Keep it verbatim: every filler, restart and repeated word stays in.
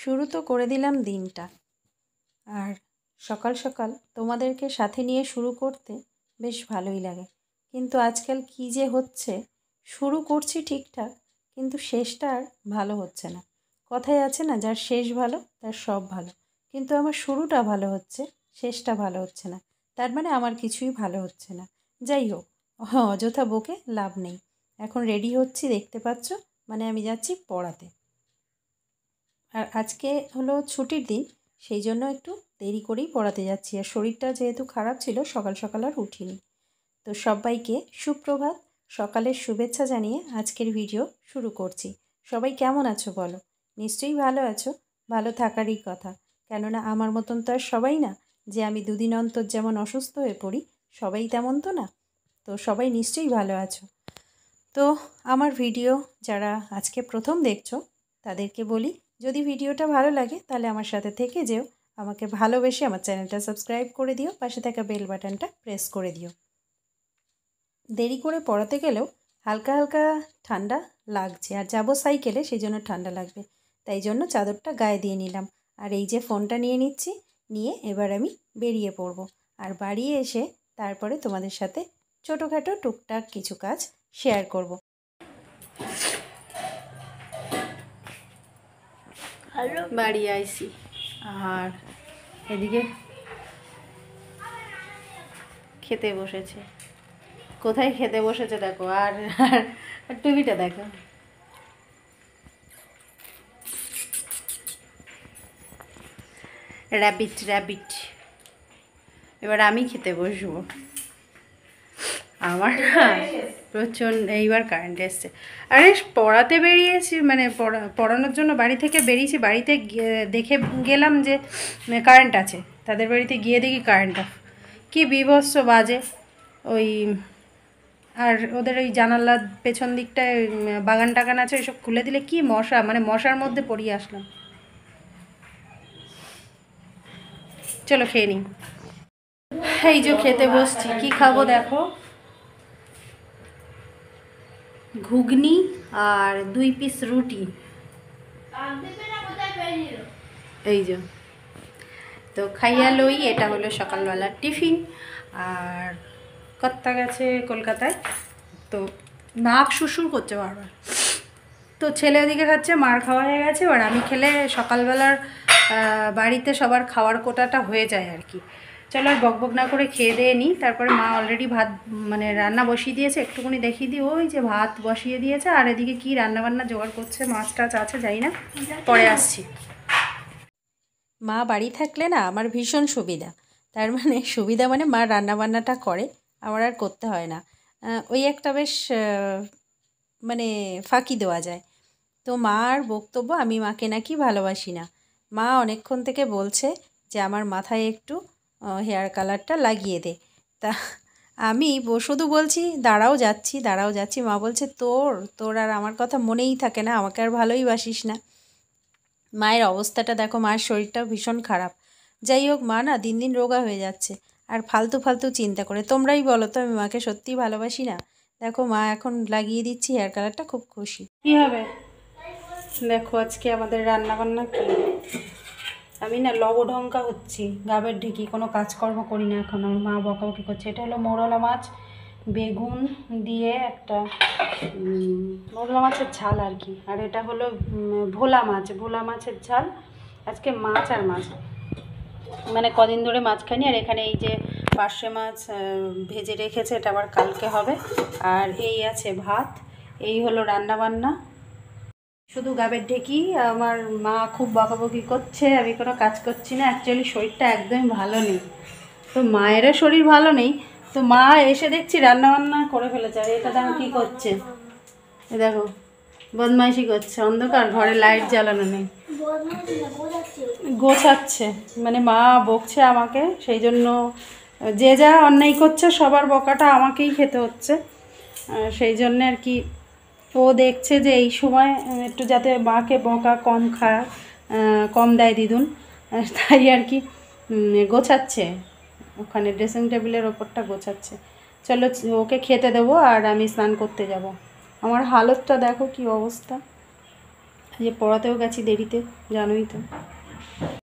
শুরু তো করে দিলাম দিনটা। আর সকাল সকাল তোমাদেরকে সাথে নিয়ে শুরু করতে বেশ ভালোই লাগে, কিন্তু আজকাল কী যে হচ্ছে, শুরু করছি ঠিকঠাক কিন্তু শেষটা আর ভালো হচ্ছে না। কথায় আছে না, যার শেষ ভালো তার সব ভালো, কিন্তু আমার শুরুটা ভালো হচ্ছে, শেষটা ভালো হচ্ছে না। তার মানে আমার কিছুই ভালো হচ্ছে না। যাই হোক, অযথা বকে লাভ নেই। এখন রেডি হচ্ছি, দেখতে পাচ্ছ, মানে আমি যাচ্ছি পড়াতে। আর আজকে হলো ছুটির দিন, সেই জন্য একটু দেরি করেই পড়াতে যাচ্ছি। আর শরীরটা যেহেতু খারাপ ছিল, সকাল সকাল আর উঠিনি। তো সবাইকে সুপ্রভাত, সকালের শুভেচ্ছা জানিয়ে আজকের ভিডিও শুরু করছি। সবাই কেমন আছো বলো? নিশ্চয়ই ভালো আছো। ভালো থাকারই কথা, কেননা আমার মতন তো আর সবাই না, যে আমি দুদিন অন্তর যেমন অসুস্থ হয়ে পড়ি, সবাই তেমন তো না। তো সবাই নিশ্চয়ই ভালো আছো। তো আমার ভিডিও যারা আজকে প্রথম দেখছো তাদেরকে বলি, যদি ভিডিওটা ভালো লাগে তাহলে আমার সাথে থেকে যেও, আমাকে ভালোবেসে আমার চ্যানেলটা সাবস্ক্রাইব করে দিও, পাশে থাকা বেল বাটনটা প্রেস করে দিও। দেরি করে পড়াতে গেলেও হালকা হালকা ঠান্ডা লাগছে, আর যাবো সাইকেলে, সেই জন্য ঠান্ডা লাগবে, তাই জন্য চাদরটা গায়ে দিয়ে নিলাম। আর এই যে ফোনটা নিয়ে নিচ্ছি, নিয়ে এবার আমি বেরিয়ে পড়ব। আর বাড়ি এসে তারপরে তোমাদের সাথে ছোটোখাটো টুকটাক কিছু কাজ শেয়ার করব। বাড়ি আইসি, আর এদিকে খেতে বসেছে। কোথায় খেতে বসেছে দেখো, আর আর টিভিটা দেখো। র্যাবিট র্যাবিট এবার আমি খেতে বসবো। আমার না প্রচণ্ড, এইবার কারেন্ট এসছে। আরে পড়াতে বেরিয়েছি, মানে পড়া পড়ানোর জন্য বাড়ি থেকে বেরিয়েছি, বাড়িতে দেখে গেলাম যে কারেন্ট আছে, তাদের বাড়িতে গিয়ে দেখি কারেন্ট অফ। কী বীভৎস বাজে ওই। আর ওদের ওই জানালার পেছন দিকটায় বাগান টাগান আছে, ওইসব খুলে দিলে কি মশা, মানে মশার মধ্যে পড়িয়ে আসলাম। চলো খেয়ে নিই। এই যে খেতে বসছি, কি খাবো দেখো, ঘুগনি আর দুই পিস রুটি। এই যে তো খাইয়া লই, এটা হলো সকালবেলার টিফিন। আর কর্তা গেছে কলকাতায়, তো নাক শুশুর করছে বারবার। তো ছেলে ওদিকে খাচ্ছে, মার খাওয়া হয়ে গেছে, এবার আমি খেলে সকালবেলার বাড়িতে সবার খাওয়ার কোটাটা হয়ে যায় আর কি। চলো আর বকবক না করে খেয়ে দিয়ে নিই। তারপরে মা অলরেডি ভাত মানে রান্না বসিয়ে দিয়েছে, একটুখানি দেখিয়ে দিই, ওই যে ভাত বসিয়ে দিয়েছে। আর এদিকে কি রান্না বান্না জোগাড় করছে, মাছ টাছ আছে যাই না, পরে আসছি। মা বাড়ি থাকলে না আমার ভীষণ সুবিধা। তার মানে সুবিধা মানে মা রান্নাবান্নাটা করে, আমার আর করতে হয় না। ওই একটা বেশ মানে ফাঁকি দেওয়া যায়। তো মার বক্তব্য, আমি মাকে নাকি ভালোবাসি না। মা অনেকক্ষণ থেকে বলছে যে আমার মাথায় একটু হেয়ার কালারটা লাগিয়ে দে। তা আমি শুধু বলছি দাঁড়াও যাচ্ছি, দাঁড়াও যাচ্ছি। মা বলছে তোর তোর আর আমার কথা মনেই থাকে না, আমাকে আর ভালোই বাসিস না। মায়ের অবস্থাটা দেখো, মায়ের শরীরটাও ভীষণ খারাপ। যাই হোক, মা না দিন দিন রোগা হয়ে যাচ্ছে, আর ফালতু ফালতু চিন্তা করে। তোমরাই বলো তো, আমি মাকে সত্যিই ভালোবাসি না? দেখো মা এখন লাগিয়ে দিচ্ছি হেয়ার কালারটা, খুব খুশি। কী হবে দেখো আজকে আমাদের রান্না বান্না কি। আমি না লবঢঙ্কা হচ্ছি, গাবের ঢেকি, কোনো কাজকর্ম করি না এখন। আমার মা বকাবকি করছে। এটা হলো মৌরলা মাছ, বেগুন দিয়ে একটা মৌরলা মাছের ঝাল আর কি। আর এটা হলো ভোলা মাছ, ভোলা মাছের ঝাল। আজকে মাছ আর মাছ, মানে কদিন ধরে মাছ খাইনি। আর এখানে এই যে পার্শে মাছ ভেজে রেখেছে, এটা আবার কালকে হবে। আর এই আছে ভাত। এই হলো রান্না বান্না, শুধু গাবের ঢেকি। আমার মা খুব বকাবকি করছে, আমি কোনো কাজ করছি না। অ্যাকচুয়ালি শরীরটা একদমই ভালো নেই, তো মায়েরও শরীর ভালো নেই। তো মা এসে দেখছি রান্নাবান্না করে ফেলেছে। আর এটা দেখো কী করছে, এ দেখো বদমাইশি করছে, অন্ধকার ঘরে লাইট জ্বালানো নেই, গোছাচ্ছে। মানে মা বকছে আমাকে, সেই জন্য যে যা অন্যায় করছে সবার বকাটা আমাকেই খেতে হচ্ছে। সেই জন্যে আর কি ও দেখছে যে এই সময় একটু যাতে মাকে বকা কম খায়, কম দেয় দিদুন, তাই আর কি গোছাচ্ছে, ওখানে ড্রেসিং টেবিলের ওপরটা গোছাচ্ছে। চলো ওকে খেতে দেবো, আর আমি স্নান করতে যাব। আমার হালতটা দেখো কি অবস্থা। যে পড়াতেও গেছি দেরিতে, জানোই তো।